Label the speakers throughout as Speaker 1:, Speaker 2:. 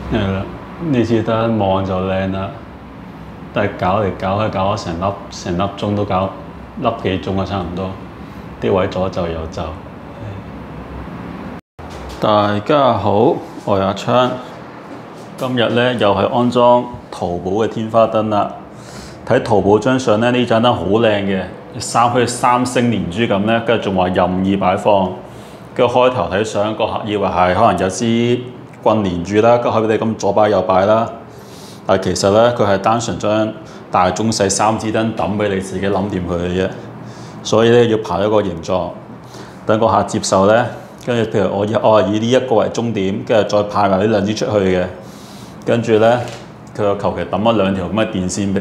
Speaker 1: 係啦，呢支燈望就靚啦，但係搞嚟搞去搞咗成粒鐘都搞粒幾鐘啊，差唔多。啲位左就右就。大家好，我係阿昌。今日咧又係安裝淘寶嘅天花燈啦。睇淘寶張相咧，呢盞燈好靚嘅，好似三星連珠咁咧，跟住仲話任意擺放。跟住開頭睇相，個客以為係可能有支棍連住啦，跟住可以俾你咁左擺右擺啦。但係其實咧，佢係單純將大中細三支燈揼俾你自己諗掂佢嘅啫。所以咧要排一個形狀，等個客接受咧。跟住譬如我係以呢一個為終點，跟住再派埋呢兩支出去嘅。跟住咧，佢又求其揼咗兩條咁嘅電線俾，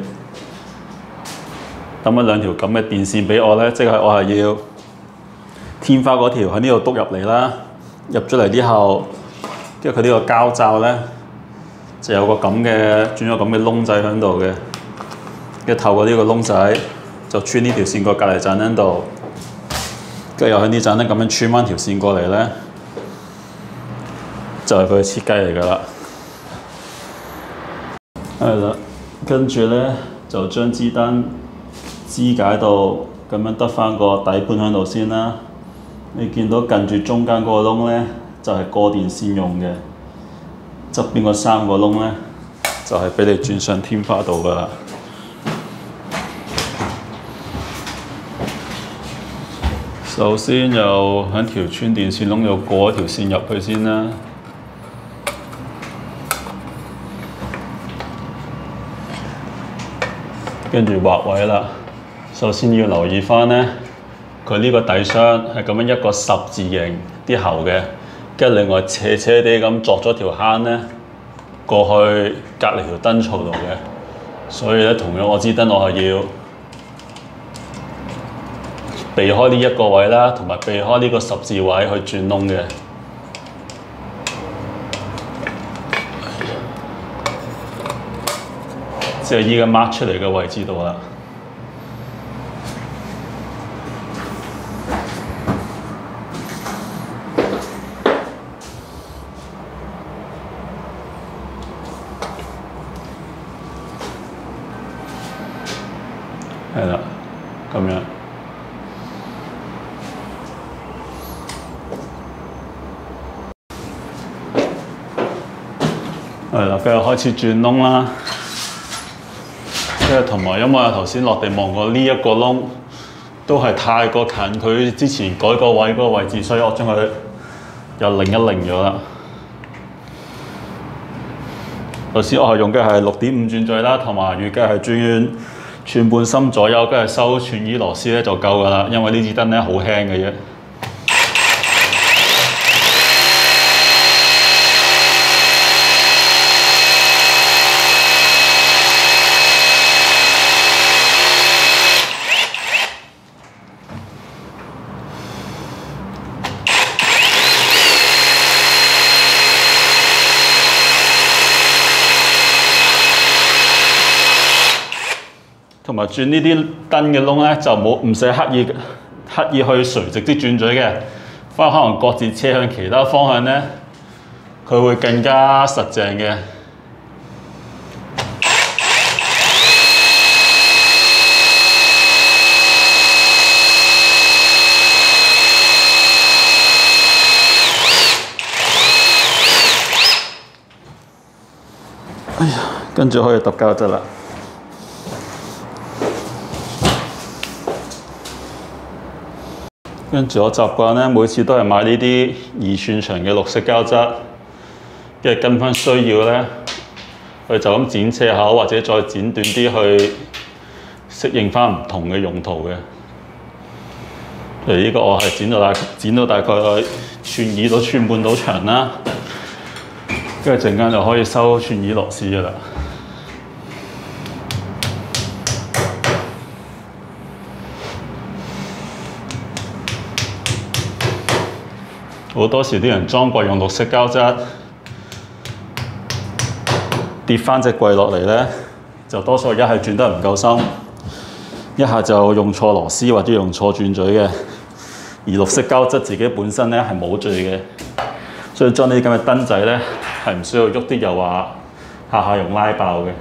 Speaker 1: 揼咗兩條咁嘅電線俾我咧，即係我係要天花嗰條喺呢度篤入嚟啦。入咗嚟之後，跟住佢呢個膠罩咧就有個咁嘅轉咗咁嘅窿仔喺度嘅，跟住透過呢個窿仔就穿呢條線過隔離盞燈度。跟住又喺呢盞燈咁樣穿翻條線過嚟咧，就係佢嘅設計嚟㗎啦。係啦，跟住咧就將支燈肢解到咁樣得翻個底盤喺度先啦。你見到近住中間嗰個窿咧，就係過電線用嘅。側邊嗰3個窿咧，就係俾你轉上天花度㗎啦。首先又喺條穿電線窿度過一條線入去先啦，跟住畫位啦。首先要留意翻咧，佢呢個底箱係咁樣一個十字形啲喉嘅，跟住另外斜斜地咁鑿咗條坑咧過去隔離條燈槽度嘅。所以咧，同樣我支燈我係要避開呢一個位啦，同埋避開呢個十字位去轉窿嘅。即係依家 mark 出嚟嘅位置度啦。係啦，咁樣。係啦，跟住開始轉窿啦。跟住同埋，因為我頭先落地望過呢一個窿，都係太過近佢之前改個位嗰個位置，所以我將佢又擰一擰咗啦。頭先我係用嘅係6.5轉墜啦，同埋預計係轉寸半芯左右，跟住收寸耳螺絲咧就夠㗎啦。因為呢支燈咧好輕嘅啫。同埋轉呢啲燈嘅窿咧，就唔使刻意去垂直啲轉嘴嘅，可能各自車向其他方向咧，佢會更加實淨嘅。哎呀，跟住可以揼膠質啦。跟住我習慣咧，每次都係買呢啲2寸長嘅綠色膠質，跟住跟翻需要咧，佢就咁剪斜口或者再剪短啲去適應翻唔同嘅用途嘅。譬如呢個我係剪到大概寸耳到寸半到長啦，跟住陣間就可以收寸耳螺絲㗎啦。好多時啲人裝櫃用綠色膠質，跌翻隻櫃落嚟咧，就多數一係轉得唔夠深，一下就用錯螺絲或者用錯轉嘴嘅。而綠色膠質自己本身咧係冇罪嘅，所以將呢啲咁嘅燈仔咧係唔需要喐啲又話下下用拉爆嘅。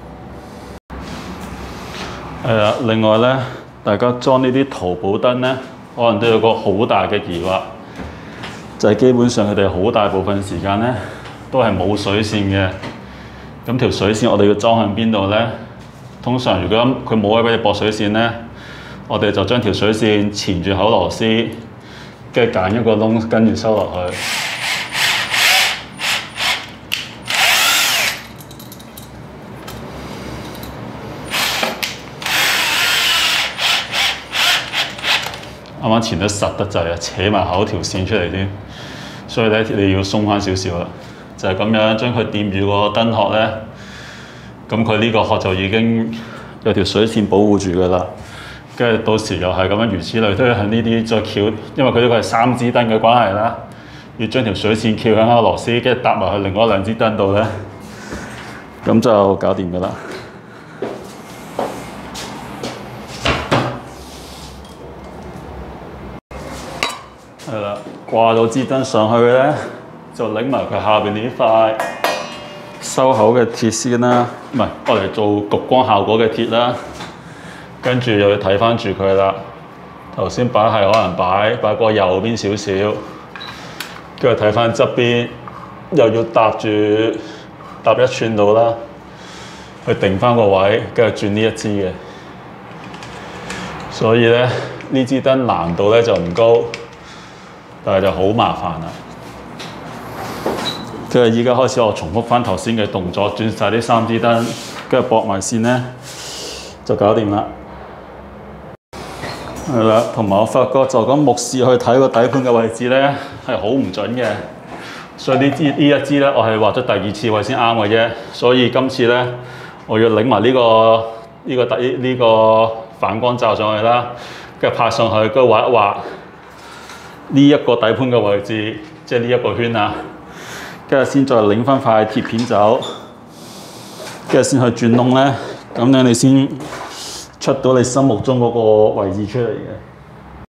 Speaker 1: 係啦，另外咧，大家裝呢啲淘寶燈咧，可能都有個好大嘅疑惑，就係基本上佢哋好大部分時間咧都係冇水線嘅。咁條水線我哋要裝喺邊度咧？通常如果佢冇位俾你駁水線咧，我哋就將條水線纏住口螺絲，跟住揀一個窿，跟住收落去。啱啱纏得實得滯啊，扯埋口條線出嚟添，所以咧你要鬆翻少少啦。就係咁樣將佢掂住個燈殼咧，咁佢呢個殼就已經有條水線保護住㗎啦。跟住到時又係咁樣，如此類推，向呢啲再翹，因為佢呢個係3支燈嘅關係啦，要將條水線翹響個螺絲，跟住搭埋去另外2支燈度咧，咁就搞掂㗎啦。係啦，掛咗支燈上去咧，就拎埋佢下邊呢塊收口嘅鐵先啦，唔係我嚟做焗光效果嘅鐵啦。跟住又要睇翻住佢啦。頭先擺係可能擺過右邊少少，跟住睇翻側邊，又要搭1寸度啦，去定翻個位，跟住轉呢一支嘅。所以咧，呢支燈難度咧就唔高，但係就好麻煩啦。跟住依家開始我重複翻頭先嘅動作，轉晒啲3支燈，跟住駁埋線咧，就搞掂啦。係啦，同埋我發覺就咁目視去睇個底盤嘅位置咧，係好唔準嘅。所以呢一支咧，我係畫咗第2次位先啱嘅啫。所以今次咧，我要擰埋呢個反光罩上去啦，跟住拍上去，跟住畫一畫呢一個底盤嘅位置，即係呢一個圈啊。跟住先再擰翻塊鐵片走，跟住先去轉窿咧，咁樣你先出到你心目中嗰個位置出嚟嘅。